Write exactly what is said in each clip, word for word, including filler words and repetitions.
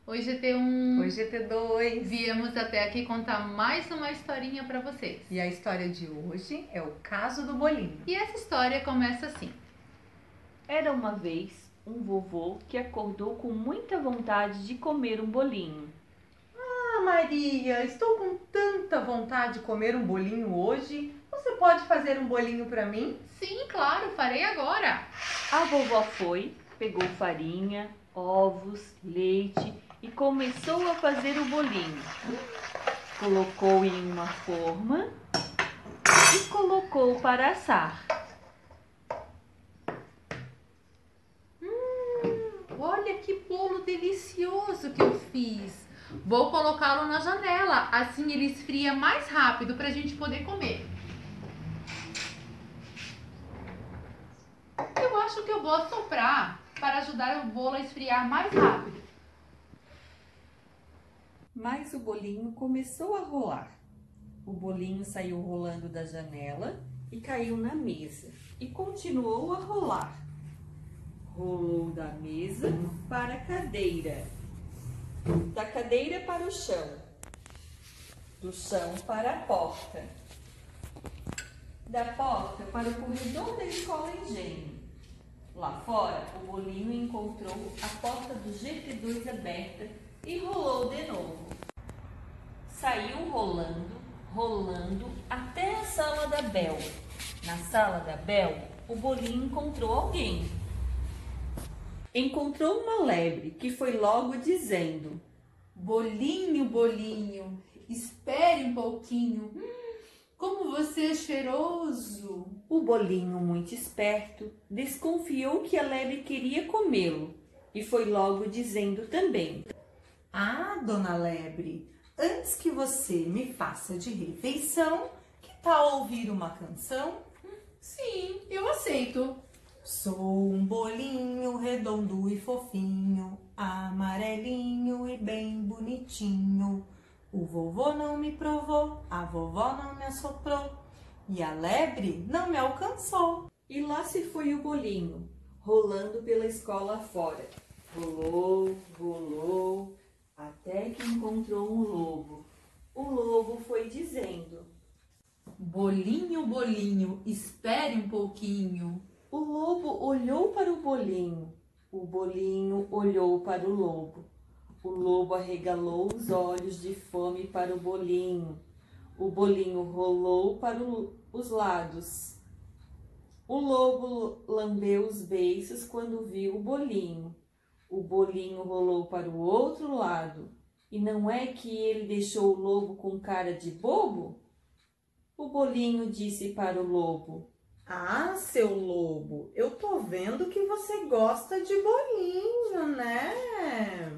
Oi, G T um. Oi, G T dois. Viemos até aqui contar mais uma historinha para vocês. E a história de hoje é o caso do bolinho. E essa história começa assim. Era uma vez um vovô que acordou com muita vontade de comer um bolinho. Ah, Maria, estou com tanta vontade de comer um bolinho hoje. Você pode fazer um bolinho para mim? Sim, claro, farei agora. A vovó foi, pegou farinha, ovos, leite e começou a fazer o bolinho. Colocou em uma forma e colocou para assar. Olha que bolo delicioso que eu fiz. Vou colocá-lo na janela, assim ele esfria mais rápido para a gente poder comer. Eu acho que eu vou assoprar para ajudar o bolo a esfriar mais rápido. Mas o bolinho começou a rolar. O bolinho saiu rolando da janela e caiu na mesa e continuou a rolar. Rolou da mesa para a cadeira, da cadeira para o chão, do chão para a porta, da porta para o corredor da escola Engenho. Lá fora, o bolinho encontrou a porta do G T dois aberta e rolou de novo. Saiu rolando, rolando até a sala da Bel. Na sala da Bel, o bolinho encontrou alguém. Encontrou uma lebre que foi logo dizendo: Bolinho, bolinho, espere um pouquinho. Hum, como você é cheiroso. O bolinho, muito esperto, desconfiou que a lebre queria comê-lo e foi logo dizendo também: Ah, dona Lebre, antes que você me faça de refeição, que tal ouvir uma canção? Sim, eu aceito. Sou um bolinho redondo e fofinho, amarelinho e bem bonitinho. O vovô não me provou, a vovó não me assoprou e a lebre não me alcançou. E lá se foi o bolinho, rolando pela escola fora. Rolou, rolou, até que encontrou um lobo. O lobo foi dizendo: Bolinho, bolinho, espere um pouquinho. O lobo olhou para o bolinho, o bolinho olhou para o lobo. O lobo arregalou os olhos de fome para o bolinho. O bolinho rolou para o, os lados. O lobo lambeu os beiços quando viu o bolinho. O bolinho rolou para o outro lado. E não é que ele deixou o lobo com cara de bobo? O bolinho disse para o lobo: Ah, seu lobo, eu tô vendo que você gosta de bolinho, né?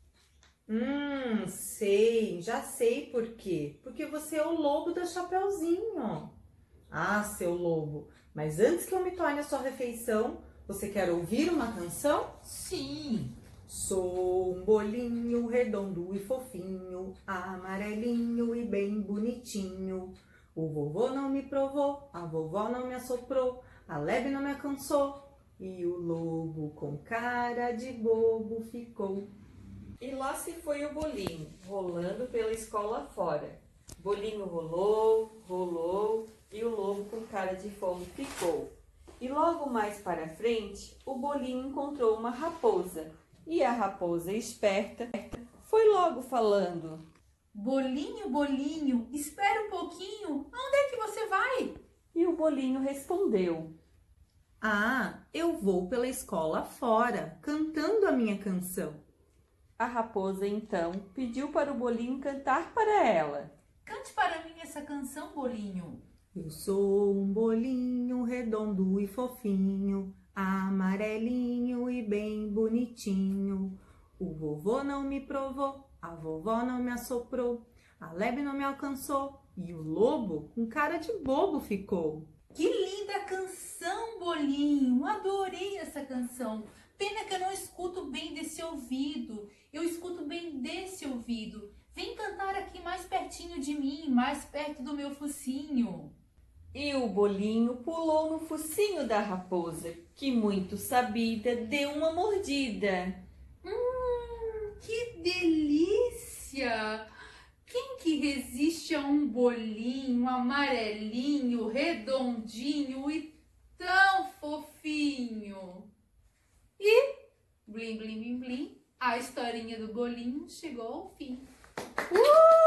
Hum, sei, já sei por quê. Porque você é o lobo da Chapeuzinho. Ah, seu lobo, mas antes que eu me torne a sua refeição, você quer ouvir uma canção? Sim. Sou um bolinho redondo e fofinho, amarelinho e bem bonitinho. O vovô não me provou, a vovó não me assoprou, a lebre não me alcançou e o lobo com cara de bobo ficou. E lá se foi o bolinho, rolando pela escola fora. Bolinho rolou, rolou e o lobo com cara de fome ficou. E logo mais para frente, o bolinho encontrou uma raposa. E a raposa, esperta, foi logo falando: Bolinho, bolinho, espere um pouquinho. Onde é que você vai? E o bolinho respondeu: Ah, eu vou pela escola fora, cantando a minha canção. A raposa então pediu para o bolinho cantar para ela. Cante para mim essa canção, bolinho. Eu sou um bolinho redondo e fofinho, amarelinho e bem bonitinho. O vovô não me provou, a vovó não me assoprou, a lebre não me alcançou e o lobo com cara de bobo ficou. Que linda canção, bolinho. Adorei essa canção. Pena que eu não escuto bem desse ouvido. Eu escuto bem desse ouvido. Vem cantar aqui mais pertinho de mim, mais perto do meu focinho. E o bolinho pulou no focinho da raposa, que muito sabida deu uma mordida. Hum, que resiste a um bolinho amarelinho, redondinho e tão fofinho? E, blim, blim, blim, blim, a historinha do bolinho chegou ao fim. Uh!